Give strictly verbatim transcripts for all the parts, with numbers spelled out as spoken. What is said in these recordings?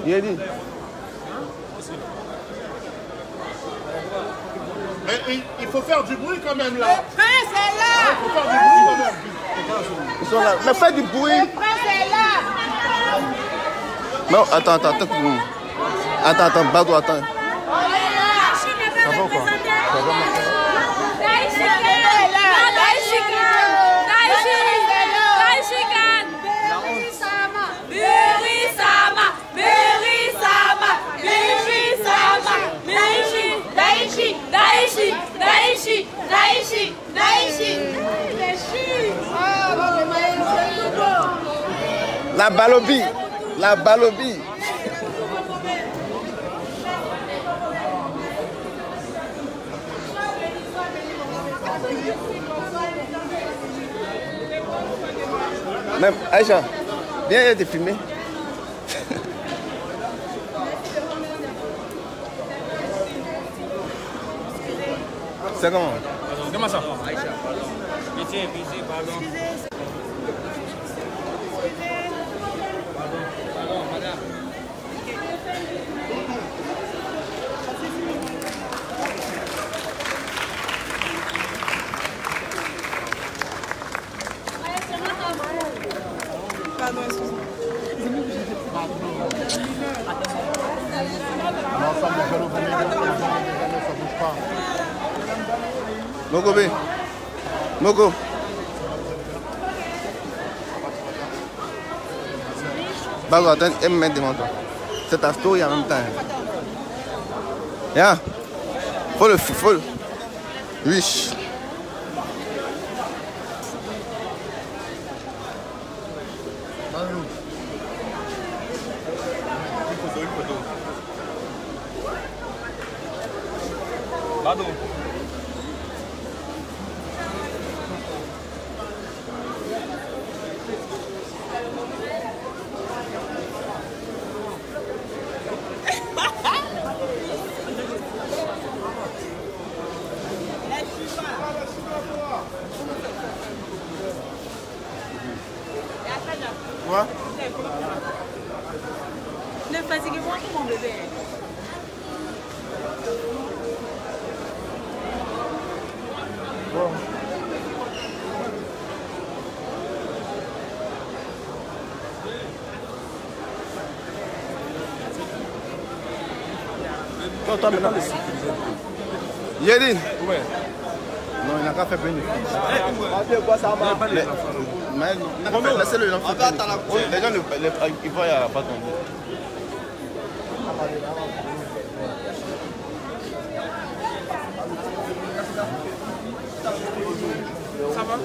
Il a dit. Mais il, il faut faire du bruit quand même là. Le prince est là. Il faut faire du bruit quand même. Ils sont là. Mais fais du bruit. Le prince est là. Non, attends, attends, attends. Attends, attends, Badou, attends. On est là. Ça va ou quoi? Ça va, La balobie, la balobie. Même Aïcha, viens être filmé. C'est comment? Comment ça? Aïcha, pardon. Pitié, pitié, pardon. Pardon, pardon, madame. Pardon, excusez-moi. L'ensemble des vélos venus, ça bouge pas. Moko B. Moko. Bago, attends, un minute devant toi. C'est ta story en même temps. Yeah. Faut le faut le. Riche. Badou. Quoi? Ne fatiguez-moi pas mon bébé. Bon. Toi, toi maintenant. Yedin. Ouais. Non, il n'a qu'à faire venir. Mais, mais laissez-le, il en fait venir. Les gens, le- le- ils voient à bâton. Ça va?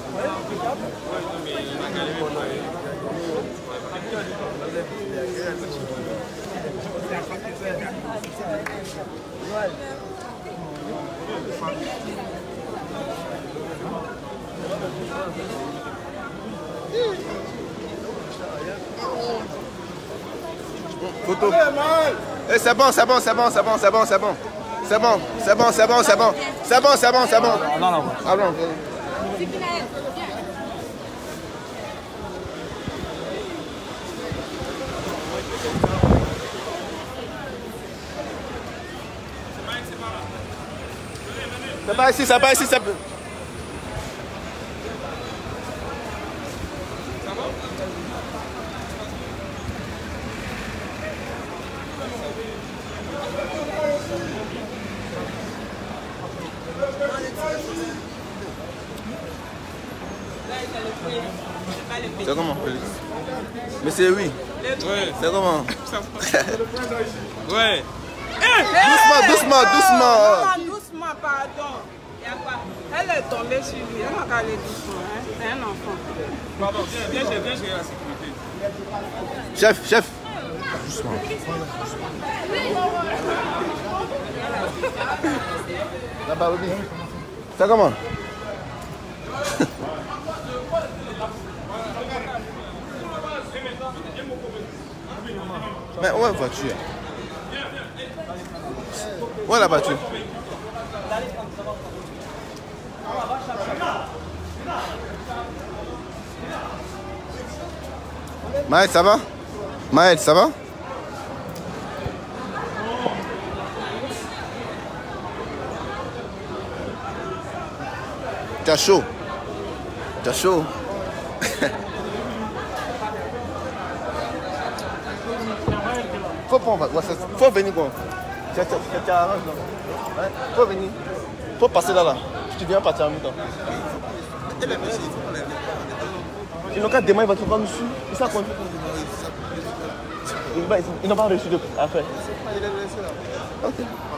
Photo. Eh, c'est bon, c'est bon, c'est bon, c'est bon, c'est bon, c'est bon. C'est bon, c'est bon, c'est bon, c'est bon. C'est bon, c'est bon, c'est bon. Non, non. Ah non. C'est pas ici, c'est pas ici, c'est... C'est comment, Félix? Mais c'est oui. Ouais. C'est comment? Ouais. Doucement, doucement, doucement. Non, doucement, pardon. Y a pas. Elle est tombée sur lui. Elle n'a qu'à aller doucement. Hein. C'est un enfant. Pardon, viens, viens, viens gérer la sécurité. Chef, chef. La balobie. C'est comment? Mais où est la voiture? Où est la voiture? Maël, ça va? Maël, ça va? T'as chaud. T'as chaud. Faut pas, ouais, faut venir quoi. Tu arranges là. Ouais, faut venir. Faut passer là là. Tu viens partir en même temps. Ils n'ont qu'à demain, ils vont te prendre dessus. Ils savent quoi. Ils n'ont pas reçu de affaire. Ok.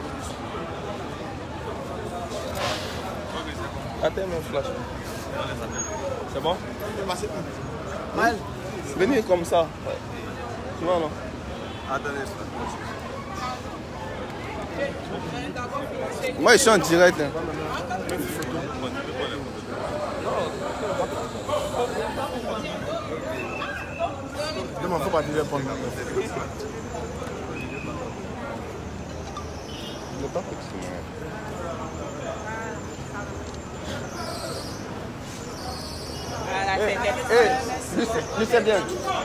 Attends mon flash. C'est bon? Mal. Venez comme ça. Ouais. Tu vois non? Attendez ça. Moi je suis en direct. Hein. Non, il faut pas dire prendre. Ne pas fixer. Eh, lui c'est bien.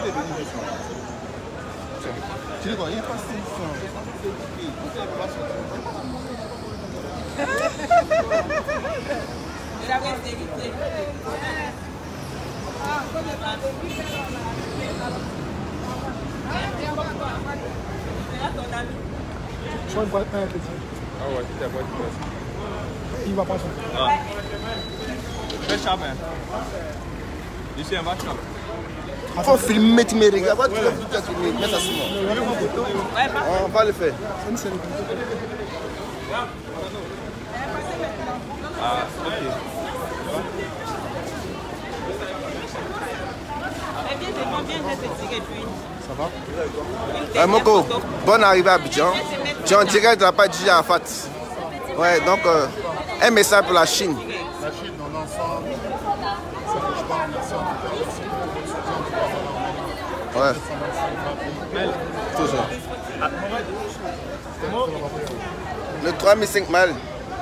Tu dis quoi? Il est pas si Je vois un petit. Ah ouais, c'est bon. Il va passer. Ah. Fais ça, ben. Ici, un match. Faut filmer, tu me regardes. Tu vas filmer, mets ça sur moi. On va le faire. Ah, ok. Ça va? Euh, Moko, bonne arrivée à Abidjan. Tu es en direct de la part du Arafat. Ouais, donc euh, un message pour la Chine. La Chine, dans l'ensemble, ça ne bouge pas. Merci en tout cas. Ouais. Toujours. Le trois mille cinq mal.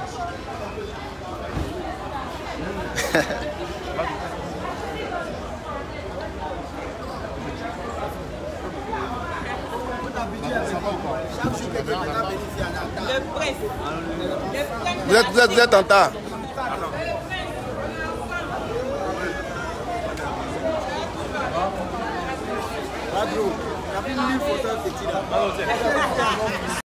Vous êtes, vous êtes, vous êtes en retard.